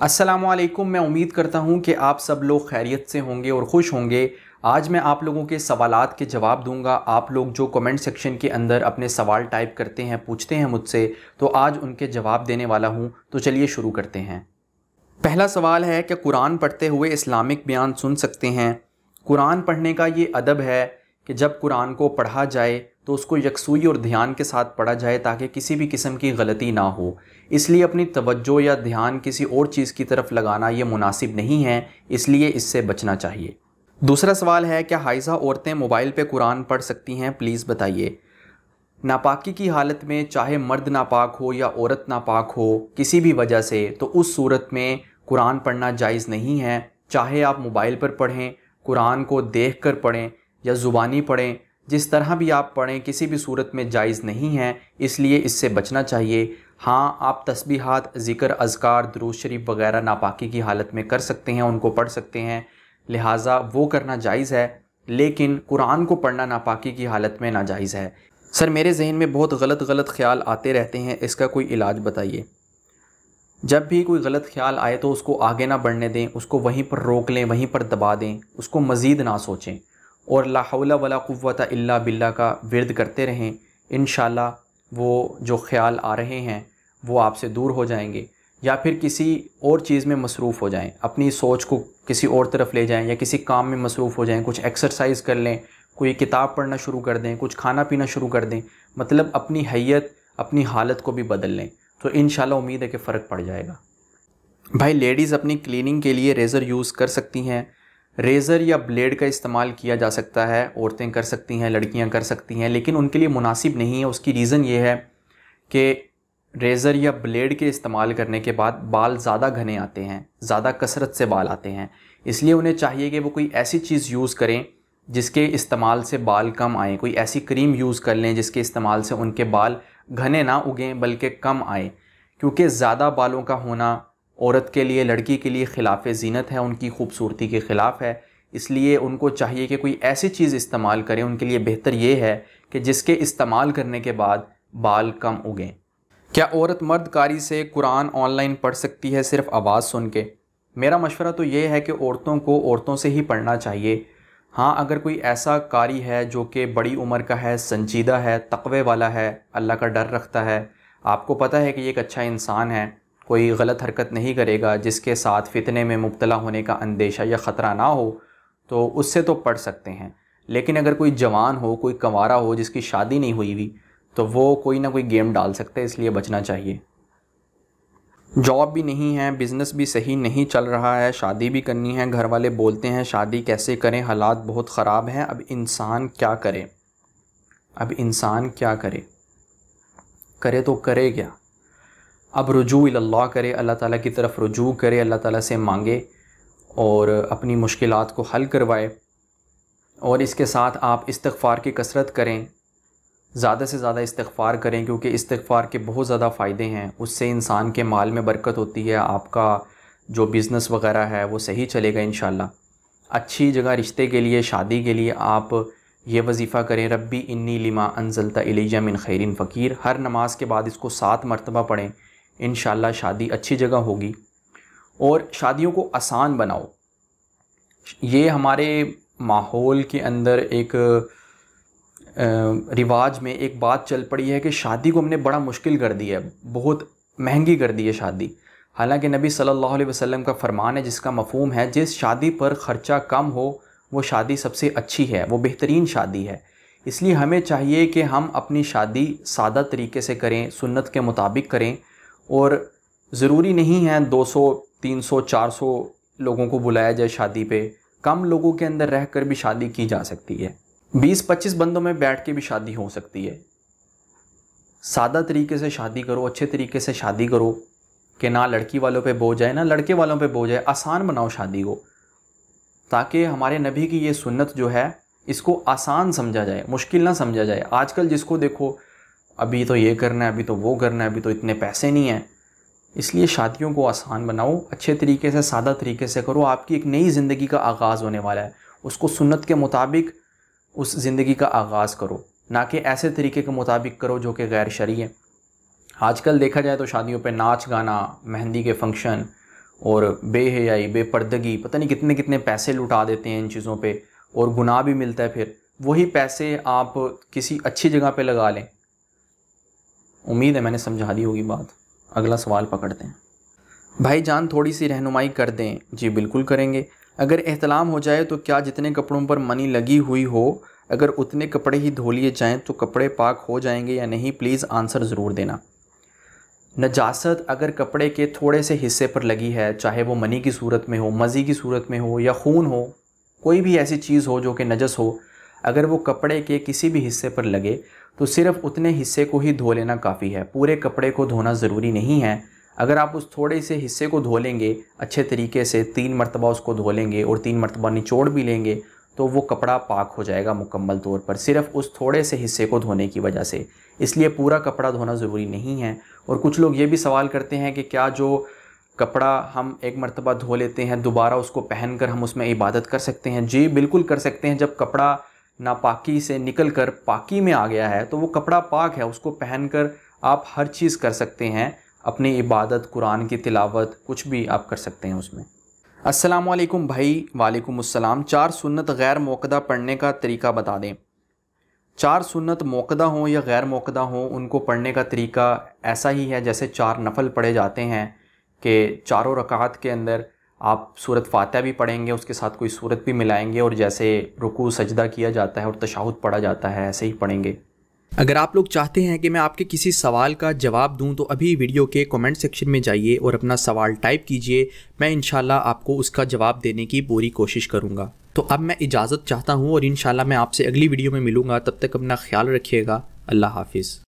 अस्सलामुअलैकुम। मैं उम्मीद करता हूँ कि आप सब लोग खैरियत से होंगे और ख़ुश होंगे। आज मैं आप लोगों के सवालात के जवाब दूंगा। आप लोग जो कमेंट सेक्शन के अंदर अपने सवाल टाइप करते हैं, पूछते हैं मुझसे, तो आज उनके जवाब देने वाला हूँ। तो चलिए शुरू करते हैं। पहला सवाल है कि कुरान पढ़ते हुए इस्लामिक बयान सुन सकते हैं? कुरान पढ़ने का ये अदब है कि जब कुरान को पढ़ा जाए तो उसको यकसुई और ध्यान के साथ पढ़ा जाए ताकि किसी भी किस्म की गलती ना हो। इसलिए अपनी तवज्जो या ध्यान किसी और चीज़ की तरफ लगाना ये मुनासिब नहीं है, इसलिए इससे बचना चाहिए। दूसरा सवाल है, क्या हाइज़ा औरतें मोबाइल पे कुरान पढ़ सकती हैं? प्लीज़ बताइए। नापाकी की हालत में, चाहे मर्द नापाक हो या औरत नापाक हो किसी भी वजह से, तो उस सूरत में कुरान पढ़ना जायज़ नहीं है। चाहे आप मोबाइल पर पढ़ें, कुरान को देख कर पढ़ें या ज़ुबानी पढ़ें, जिस तरह भी आप पढ़ें, किसी भी सूरत में जायज़ नहीं है, इसलिए इससे बचना चाहिए। हाँ, आप तस्बीहात, ज़िक्र, अज़कार, दुरूद शरीफ वगैरह नापाकी की हालत में कर सकते हैं, उनको पढ़ सकते हैं, लिहाजा वो करना जायज़ है। लेकिन कुरान को पढ़ना नापाकी की हालत में नाजायज़ है। सर, मेरे जहन में बहुत गलत ख़्याल आते रहते हैं, इसका कोई इलाज बताइए। जब भी कोई गलत ख्याल आए तो उसको आगे ना बढ़ने दें, उसको वहीं पर रोक लें, वहीं पर दबा दें, उसको मज़ीद ना सोचें और ला हौला वला कुव्वता इल्ला बिल्ला का विर्द करते रहें। इंशाअल्लाह वो जो ख़्याल आ रहे हैं वो आपसे दूर हो जाएंगे। या फिर किसी और चीज़ में मसरूफ़ हो जाएं, अपनी सोच को किसी और तरफ ले जाएं या किसी काम में मसरूफ़ हो जाएं, कुछ एक्सरसाइज कर लें, कोई किताब पढ़ना शुरू कर दें, कुछ खाना पीना शुरू कर दें, मतलब अपनी हैयत, अपनी हालत को भी बदल लें, तो इंशाल्लाह उम्मीद है कि फ़र्क पड़ जाएगा। भाई, लेडीज़ अपनी क्लीनिंग के लिए रेज़र यूज़ कर सकती हैं। रेज़र या ब्लेड का इस्तेमाल किया जा सकता है, औरतें कर सकती हैं, लड़कियां कर सकती हैं, लेकिन उनके लिए मुनासिब नहीं है। उसकी रीज़न ये है कि रेज़र या ब्लेड के इस्तेमाल करने के बाद बाल ज़्यादा घने आते हैं, ज़्यादा कसरत से बाल आते हैं। इसलिए उन्हें चाहिए कि वो कोई ऐसी चीज़ यूज़ करें जिसके इस्तेमाल से बाल कम आएँ। कोई ऐसी क्रीम यूज़ कर लें जिसके इस्तेमाल से उनके बाल घने ना उगें बल्कि कम आए, क्योंकि ज़्यादा बालों का होना औरत के लिए, लड़की के लिए खिलाफ ज़ीनत है, उनकी खूबसूरती के ख़िलाफ़ है। इसलिए उनको चाहिए कि कोई ऐसी चीज़ इस्तेमाल करें, उनके लिए बेहतर ये है कि जिसके इस्तेमाल करने के बाद बाल कम उगें। क्या औरत मर्द कारी से कुरान ऑनलाइन पढ़ सकती है सिर्फ़ आवाज़ सुन के? मेरा मशवरा तो ये है कि औरतों को औरतों से ही पढ़ना चाहिए। हाँ, अगर कोई ऐसा कारी है जो कि बड़ी उम्र का है, संजीदा है, तक़वे वाला है, अल्लाह का डर रखता है, आपको पता है कि ये एक अच्छा इंसान है, कोई गलत हरकत नहीं करेगा, जिसके साथ फितने में मुब्तला होने का अंदेशा या ख़तरा ना हो, तो उससे तो पढ़ सकते हैं। लेकिन अगर कोई जवान हो, कोई कंवारा हो, जिसकी शादी नहीं हुई हुई, तो वो कोई ना कोई गेम डाल सकते हैं, इसलिए बचना चाहिए। जॉब भी नहीं है, बिज़नेस भी सही नहीं चल रहा है, शादी भी करनी है, घर वाले बोलते हैं शादी कैसे करें, हालात बहुत ख़राब हैं, अब इंसान क्या करे? करे तो करे क्या? अब रुजू इल्लल्लाह करे, अल्लाह ताला की तरफ रुजू करे, अल्लाह ताला से मांगे और अपनी मुश्किलात को हल करवाए। और इसके साथ आप इस्तिग़फ़ार की कसरत करें, ज़्यादा से ज़्यादा इस्तिग़फ़ार करें, क्योंकि इस्तिग़फ़ार के बहुत ज़्यादा फ़ायदे हैं। उससे इंसान के माल में बरकत होती है, आपका जो बिज़नेस वग़ैरह है वो सही चलेगा इंशाअल्लाह। अच्छी जगह रिश्ते के लिए, शादी के लिए आप ये वज़ीफ़ा करें, रब्बी इन्नी लिमा अंज़लता इलैया मिन खैरिन फ़कीर। हर नमाज के बाद इसको 7 मरतबा पढ़ें, इंशाअल्लाह शादी अच्छी जगह होगी। और शादियों को आसान बनाओ। ये हमारे माहौल के अंदर एक रिवाज में एक बात चल पड़ी है कि शादी को हमने बड़ा मुश्किल कर दिया है, बहुत महंगी कर दी है शादी। हालांकि नबी सल्लल्लाहु अलैहि वसल्लम का फरमान है जिसका मफ़हूम है, जिस शादी पर ख़र्चा कम हो वो शादी सबसे अच्छी है, वो बेहतरीन शादी है। इसलिए हमें चाहिए कि हम अपनी शादी सादा तरीके से करें, सुन्नत के मुताबिक करें। और ज़रूरी नहीं है 200, 300, 400 लोगों को बुलाया जाए शादी पे। कम लोगों के अंदर रह कर भी शादी की जा सकती है, 20-25 बंदों में बैठ के भी शादी हो सकती है। सादा तरीके से शादी करो, अच्छे तरीके से शादी करो कि ना लड़की वालों पे बोझ आए ना लड़के वालों पे बोझ आए। आसान बनाओ शादी को, ताकि हमारे नबी की ये सुन्नत जो है इसको आसान समझा जाए, मुश्किल ना समझा जाए। आजकल जिसको देखो, अभी तो ये करना है, अभी तो वो करना है, अभी तो इतने पैसे नहीं हैं। इसलिए शादियों को आसान बनाओ, अच्छे तरीके से, सादा तरीके से करो। आपकी एक नई ज़िंदगी का आगाज़ होने वाला है, उसको सुन्नत के मुताबिक उस ज़िंदगी का आगाज़ करो, ना कि ऐसे तरीके के मुताबिक करो जो कि गैर शरई है। आजकल देखा जाए तो शादियों पे नाच गाना, मेहंदी के फंक्शन اور بے حیائی، بے پردگی، پتہ نہیں کتنے کتنے پیسے لٹا دیتے ہیں ان چیزوں پہ، اور گناہ بھی ملتا ہے. پھر وہی پیسے آپ کسی اچھی جگہ پہ لگا لیں. امید ہے میں نے سمجھا دی ہوگی بات. اگلا سوال پکڑتے ہیں. بھائی جان تھوڑی سی رہنمائی کر دیں. جی بالکل کریں گے. اگر احتلام ہو جائے تو کیا جتنے کپڑوں پر منی لگی ہوئی ہو اگر اتنے کپڑے ہی دھو لیے جائیں تو کپڑے پاک ہو جائیں گے یا نہیں؟ پلیز آنسر ضرور دینا. نجاست اگر کپڑے کے تھوڑے سے حصے پر لگی ہے، چاہے وہ منی کی صورت میں ہو، مزی کی صورت میں ہو، یا خون ہو، کوئی بھی ایسی چیز ہو جو کہ نجس ہو، اگر وہ کپڑے کے کسی بھی حصے پر لگے تو صرف اتنے حصے کو ہی دھو لینا کافی ہے. پورے کپڑے کو دھونا ضروری نہیں ہے. اگر آپ اس تھوڑے سے حصے کو دھو لیں گے اچھے طریقے سے، 3 مرتبہ اس کو دھو لیں گے اور 3 مرتبہ نچوڑ بھی لیں گے تو وہ کپڑا پاک ہو جائے گا مکمل طور پر، صرف اس تھوڑے سے حصے کو دھونے کی وجہ سے. اس لیے پورا کپڑا دھونا ضروری نہیں ہے. اور کچھ لوگ یہ بھی سوال کرتے ہیں کہ کیا جو کپڑا ہم ایک مرتبہ دھو لیتے ہیں دوبارہ اس کو پہن کر ہم اس میں عبادت کر سکتے ہیں؟ جی بالکل کر سکتے ہیں. جب کپڑا ناپاکی سے نکل کر پاکی میں آ گیا ہے تو وہ کپڑا پاک ہے، اس کو پہن کر آپ ہر چیز کر سکتے ہیں، اپنی عبادت، قرآن کی تلاوت، کچھ بھی آپ کر سکتے ہیں اس میں. السلام علیکم بھائی. وعلیکم السلام. 4 سنت غیر موقدہ پڑھنے کا طریقہ بتا دیں. 4 سنت موقدہ ہوں یا غیر موقدہ ہوں، ان کو پڑھنے کا طریقہ ایسا ہی ہے جیسے 4 نفل پڑھے جاتے ہیں کہ چاروں رکعات کے اندر آپ سورۃ فاتحہ بھی پڑھیں گے، اس کے ساتھ کوئی سورت بھی ملائیں گے، اور جیسے رکوع سجدہ کیا جاتا ہے اور تشہد پڑھا جاتا ہے ایسے ہی پڑھیں گے. اگر آپ لوگ چاہتے ہیں کہ میں آپ کے کسی سوال کا جواب دوں تو ابھی ویڈیو کے کمنٹ سیکشن میں جائیے اور اپنا سوال ٹائپ کیجئے. میں انشاءاللہ آپ کو اس کا جواب دینے کی پوری کوشش کروں گا. تو اب میں اجازت چاہتا ہوں اور انشاءاللہ میں آپ سے اگلی ویڈیو میں ملوں گا. تب تک اپنا خیال رکھیے گا. اللہ حافظ.